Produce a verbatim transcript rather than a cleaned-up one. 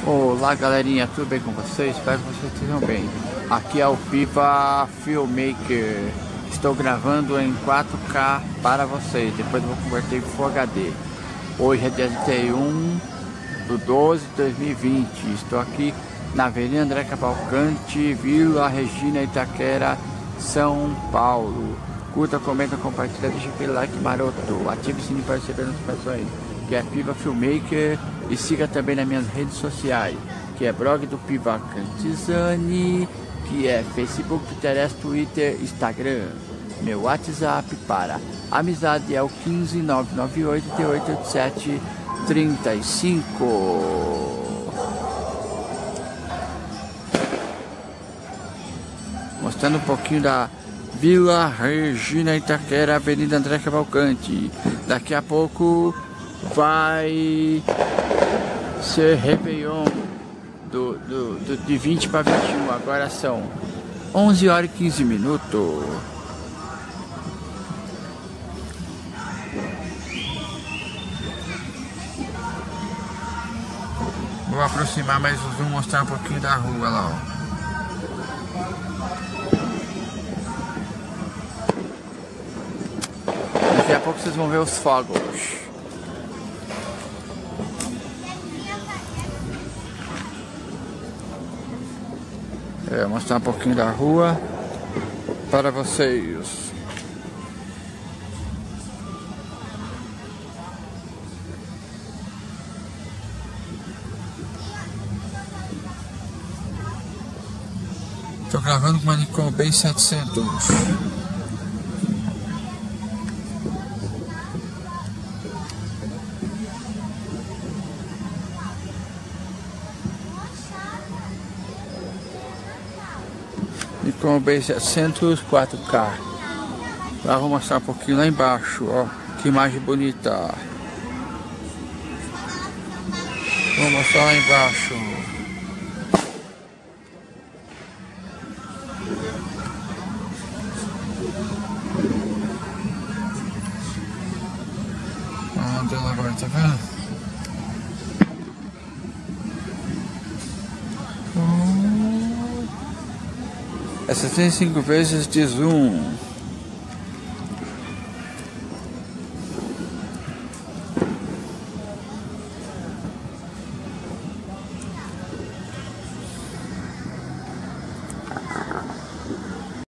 Olá galerinha, tudo bem com vocês? Espero que vocês estejam bem. Aqui é o Piva Filmmaker. Estou gravando em quatro K para vocês, depois eu vou converter em Full H D. Hoje é dia trinta e um de doze de dois mil e vinte. Estou aqui na Avenida André Cavalcante, Vila Regina, Itaquera, São Paulo. Curta, comenta, compartilha, deixa aquele like maroto, ative o sininho para receber notificações, que é Piva Filmmaker, e siga também nas minhas redes sociais, que é blog do Piva Cantizani, que é Facebook, Pinterest, Twitter, Instagram. Meu WhatsApp para amizade é o quinze nove nove oito oito oito sete três cinco. Mostrando um pouquinho da Vila Regina, Itaquera, Avenida André Cavalcante. Daqui a pouco vai ser Réveillon do, do, do, de vinte para vinte e um. Agora são onze horas e quinze minutos. Vou aproximar mais o zoom, mostrar um pouquinho da rua lá, ó. Daqui a pouco vocês vão ver os fogos. Eu vou mostrar um pouquinho da rua para vocês. Estou gravando com uma Nikon B setecentos. Nikon B setecentos quatro K. Lá vou mostrar um pouquinho lá embaixo, ó, que imagem bonita. Vou mostrar lá embaixo. Onde ela agora, tá vendo? É setenta e cinco vezes de zoom.